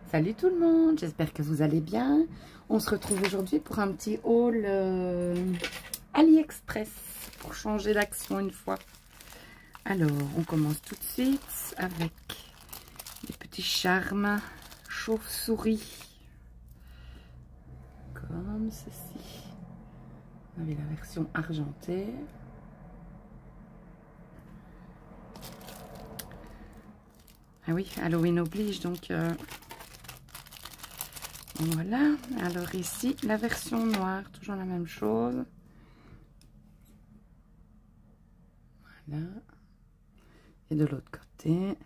Salut tout le monde, j'espère que vous allez bien. On se retrouve aujourd'hui pour un petit haul AliExpress pour changer d'action une fois. Alors, on commence tout de suite avec des petits charmes chauve-souris. Comme ceci. On avait la version argentée. Ah oui, Halloween oblige, donc voilà. Alors ici, la version noire, toujours la même chose. Voilà. Et de l'autre côté.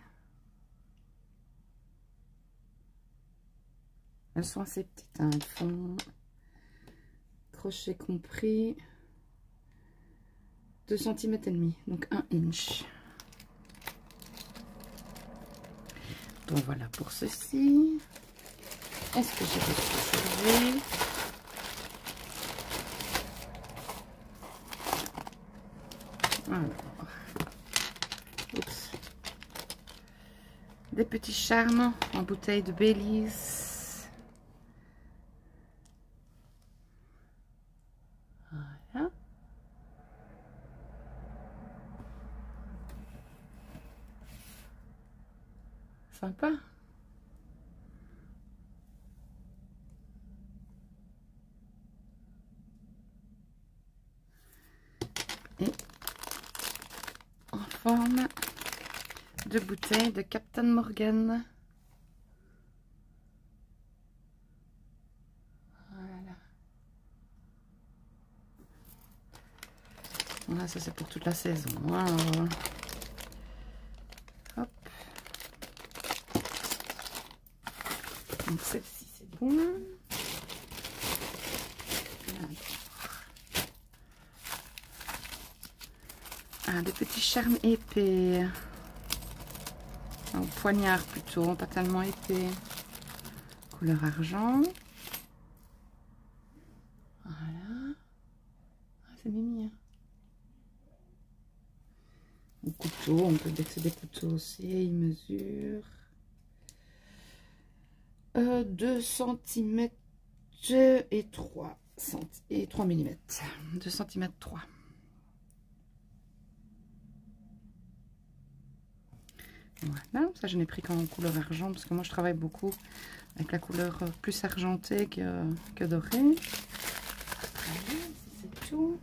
Elles sont assez petites, hein. Elles font crochet compris 2 cm et demi, donc 1 inch. Donc voilà pour ceci. Est-ce que j'ai reçu? Alors, oups. Des petits charmes en bouteille de Baileys. Voilà. Sympa. Et en forme de bouteille de Captain Morgan. Voilà. Voilà, ça c'est pour toute la saison. Wow. Hop. Donc celle-ci c'est bon. Ah, des petits charmes épais. Au poignard plutôt, pas tellement épais. Couleur argent. Voilà. Ah, c'est mimi. Hein. Au couteau, on peut dire que c'est des couteaux aussi. Ils mesurent 2 cm et 3 mm. 2 cm 3. Voilà, ça je n'ai pris qu'en couleur argent parce que moi je travaille beaucoup avec la couleur plus argentée que dorée. C'est tout.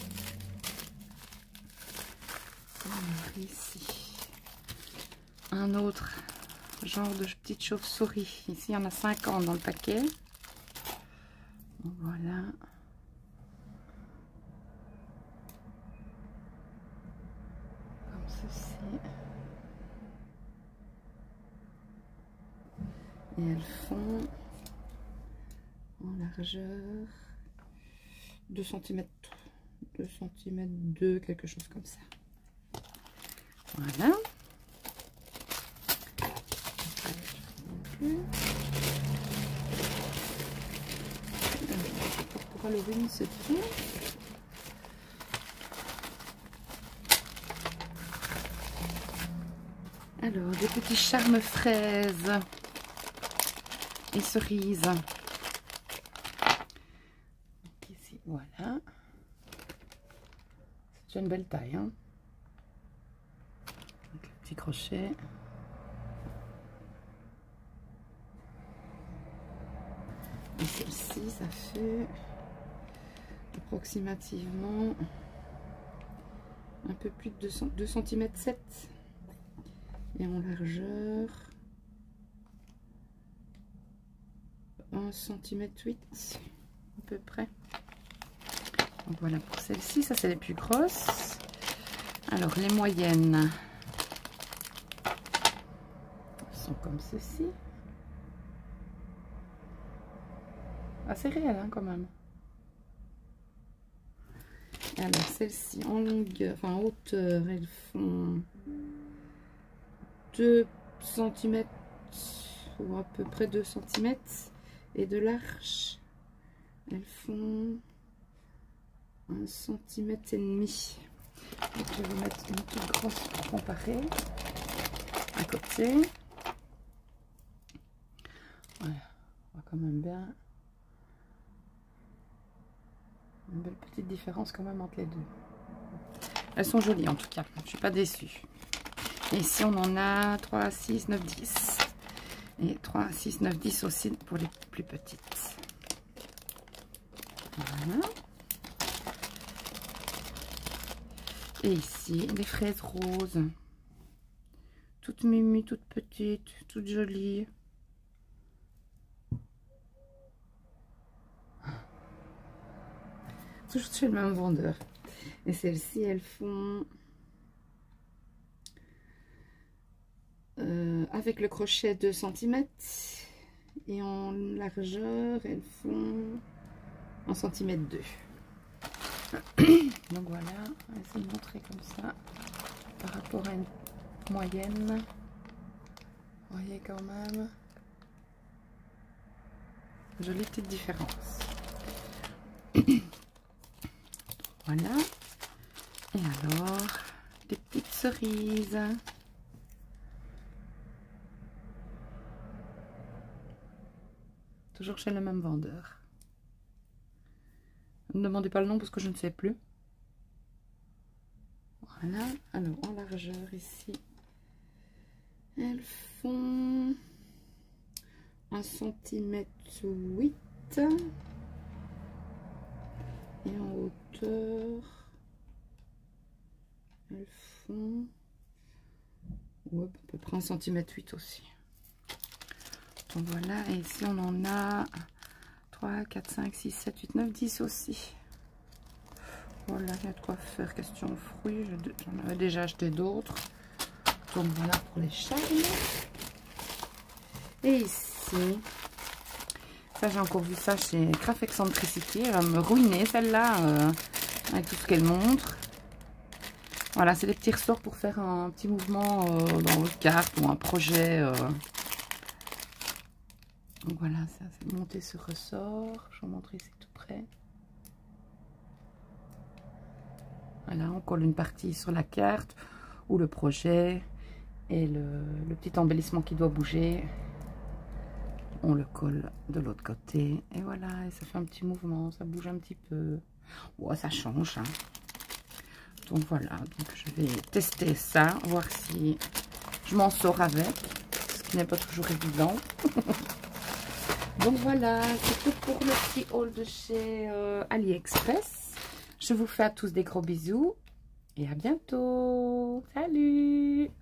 Alors ici, un autre genre de petite chauve-souris. Ici il y en a 50 dans le paquet. Voilà. Comme ceci. Et elles font en largeur 2 cm, 2 cm 2, quelque chose comme ça. Voilà. Pour Halloween, c'est tout. Alors, des petits charmes fraises et cerises. Donc ici, voilà. C'est une belle taille. Hein. Donc, le petit crochet. Et celle-ci, ça fait approximativement un peu plus de 2 cm 7. Et en largeur 1 cm 8 à peu près. Donc voilà pour celle-ci, ça c'est les plus grosses. Alors les moyennes sont comme ceci. Assez réel hein, quand même. Alors celles-ci en longueur, enfin en hauteur, elles font 2 cm ou à peu près 2 cm. Et de large, elles font 1 cm et demi. Donc je vais vous mettre une toute grosse pour comparer à côté. quand même bien. Une belle petite différence quand même entre les deux. Elles sont jolies en tout cas, je ne suis pas déçue. Et ici on en a 3, 6, 9, 10. Et 3, 6, 9, 10 aussi pour les plus petites. Voilà. Et ici, les fraises roses. Toutes mimi, toutes petites, toutes jolies. Toujours chez le même vendeur. Et celles-ci, elles font... avec le crochet 2 cm. Et en largeur, elles font 1 cm 2. Donc voilà, on va essayer de montrer comme ça. Par rapport à une moyenne. Vous voyez quand même. Jolie petite différence. Voilà. Et alors, des petites cerises. Toujours chez le même vendeur. Ne me demandez pas le nom parce que je ne sais plus. Voilà. Alors, en largeur ici, elles font 1 cm 8. Et en hauteur, elles font ouais, à peu près 1 cm 8 aussi. Donc voilà, et ici on en a 3, 4, 5, 6, 7, 8, 9, 10 aussi. Voilà, il y a de quoi faire question fruits. J'en avais déjà acheté d'autres. Donc voilà pour les charmes. Et ici, ça j'ai encore vu ça chez Craft Eccentricity. Elle va me ruiner celle-là avec tout ce qu'elle montre. Voilà, c'est des petits ressorts pour faire un petit mouvement dans votre carte ou un projet. Donc voilà, ça c'est monter ce ressort. Je vais vous montrer ici tout près. Voilà, on colle une partie sur la carte ou le projet et le petit embellissement qui doit bouger. On le colle de l'autre côté et voilà, et ça fait un petit mouvement, ça bouge un petit peu. Ouais, ça change. Hein. Donc voilà, donc je vais tester ça, voir si je m'en sors avec, ce qui n'est pas toujours évident. Donc voilà, c'est tout pour le petit haul de chez AliExpress. Je vous fais à tous des gros bisous et à bientôt. Salut!